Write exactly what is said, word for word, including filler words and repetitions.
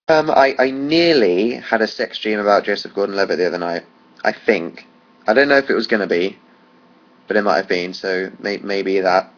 Um, I, I nearly had a sex dream about Joseph Gordon-Levitt the other night. I think. I don't know if it was going to be, but it might have been, so may, maybe that.